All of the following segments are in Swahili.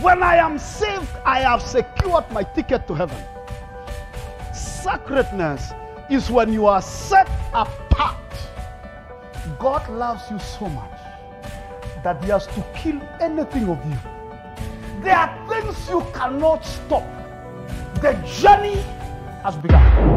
When I am saved, I have secured my ticket to heaven. Sacredness is when you are set apart. God loves you so much that he has to kill anything of you. There are things you cannot stop. The journey has begun.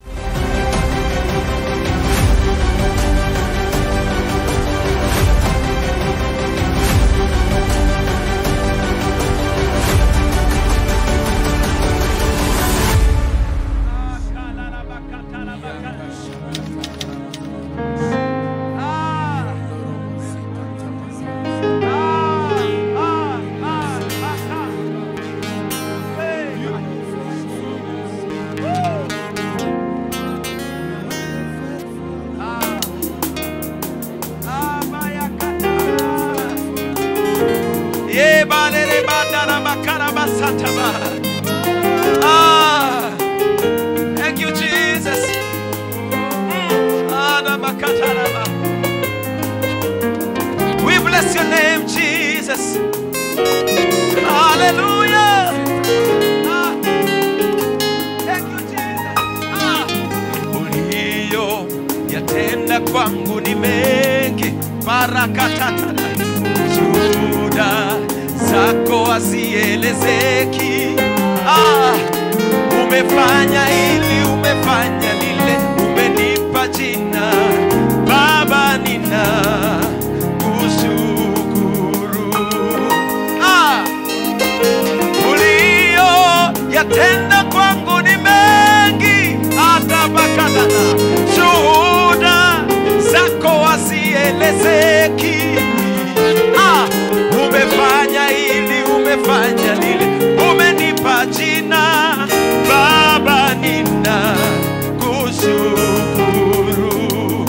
Thank you, Jesus. We bless your name, Jesus. Hallelujah. Thank you, Jesus. Ulio yatenda kwangu ni mengi, barakatata Shuhuda zako hazielezeki. Umefanya hili, umefanya lile, umenipa jina Baba, nina kushukuru. Ulio yatenda kwangu ni mengi, atabakadana. Shuhuda zako hazielezeki. Umefanya hili, umefanya lile, umenipa jina Baba, nina kushukuru.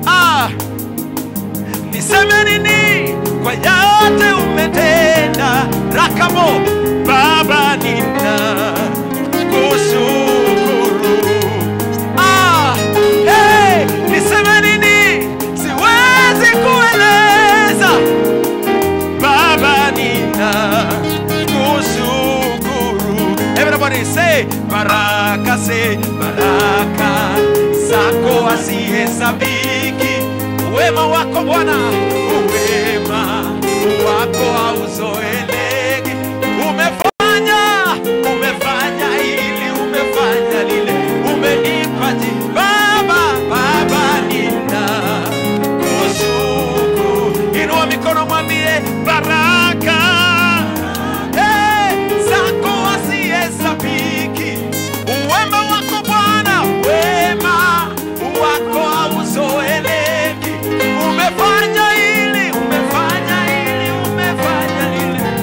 Niseme nini kwa yote umetenda? Rakamo Baba, nina kushukuru. Niseme nini? Siwezi kueleza. Baba, nina kushukuru. Everybody say baraka, say baraka zako hazihesabiki. Wema wako Bwana, wema wako hauzoeleki. Umefanya hili, umefanya lile, umenipa jina Baba, Baba, nina kushukuru. Inua mikono mwambie baraka zako hazihesabiki. Wema wako Bwana, wema wako hauzoeleki. Umefanya hili, umefanya hili, umefanya lile,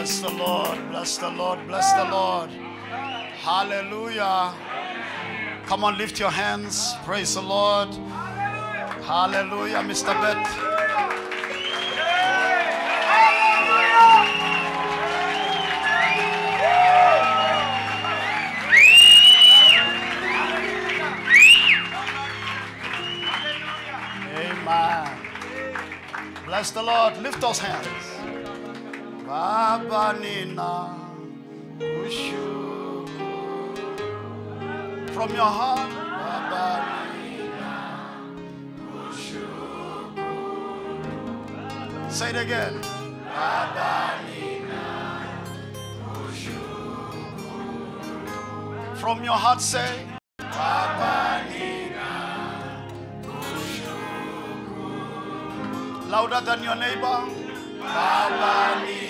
Bless the Lord, bless the Lord, bless the Lord. Hallelujah. Come on, lift your hands. Praise the Lord. Hallelujah, Mr. Bet. Amen. Bless the Lord. Lift those hands. Baba Nina Ushu. From your heart, Baba Nina Ushu. Say it again. Baba Nina Ushu. From your heart, say Baba Nina Ushu. Louder than your neighbor. Baba Nina.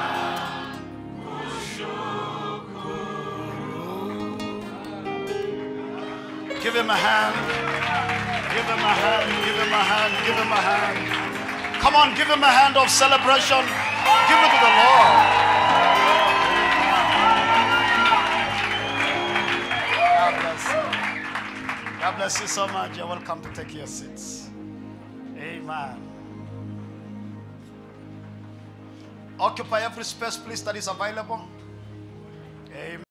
Give him a hand. Give him a hand. Give him a hand. Give him a hand. Come on, give him a hand of celebration. Give it to the Lord. God bless you. God bless you so much. You're welcome to take your seats. Amen. Occupy every space, please, that is available. Amen.